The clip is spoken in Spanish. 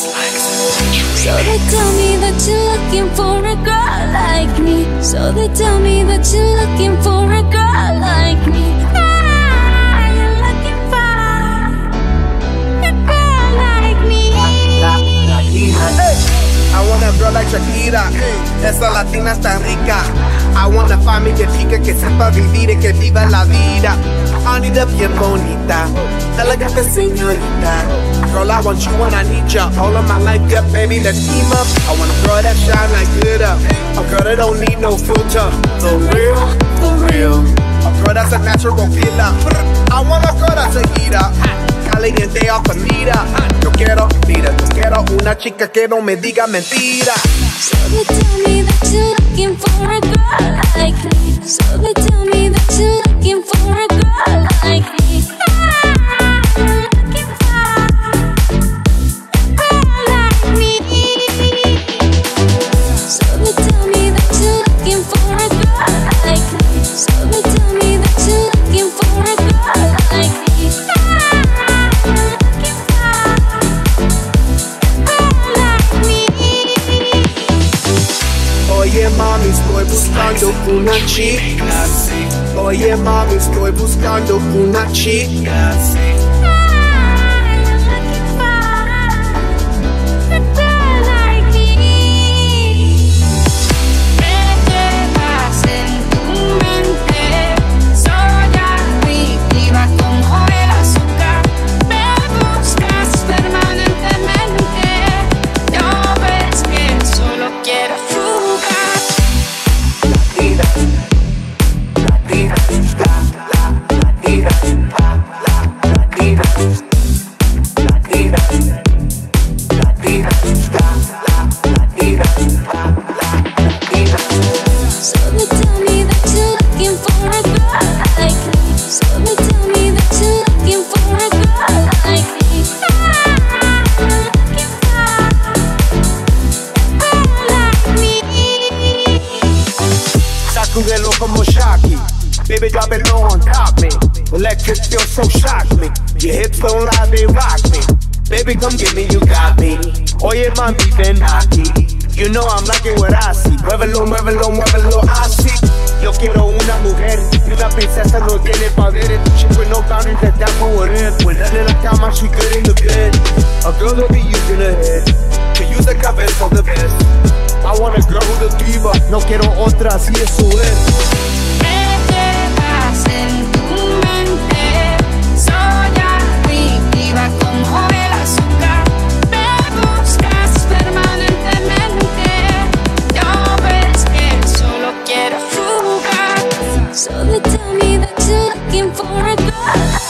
So they tell me that you're looking for a girl like me. So they tell me that you're looking for a girl like me. Ah, you're looking for a girl like me. Hey, I want a girl like Shakira. Esa latina está rica. I want a familia chica que sepa vivir y que viva la vida. Anita bien bonita, elegante señorita. Girl, I want you and I need ya. All of my life, yeah, baby, let's team up. I want a girl that shine like glitter, a girl that don't need no filter. For real, for real. A girl that's a natural killer. I want a girl that's a heater, caliente o comida. Yo quiero una chica que no me diga mentira. So they tell me that you're looking for a girl like me. So they tell me that you're looking for a girl like me. Ah, you're looking for a girl like me. So they tell me that you're looking for a girl like me. So they tell me that you're looking for a girl like me. Ah, you're looking for a girl like me. Oye mami, estoy buscando una chica. Oye mami, estoy buscando una chica. Kugelo como Shaki, baby drop it low on top me. Electric feel so shock me. Your hips don't lie, they rock me. Baby come get me, you got me. Oye mami ven aquí. You know I'm liking what I see. Muévelo, muévelo, muévelo así. Yo quiero una mujer y una princesa no tiene poderes. She with no boundaries, that that's what it is. When nothing like how much she good in the bed. A girl that be using her head to use the cabeza for the best. I want a girl who's a diva. No quiero otra, así eso es. ¿Qué llevas en tu mente? Soy adictiva como el azúcar. Me buscas permanentemente. Ya ves que solo quiero jugar. So they tell me that you're looking for a girl.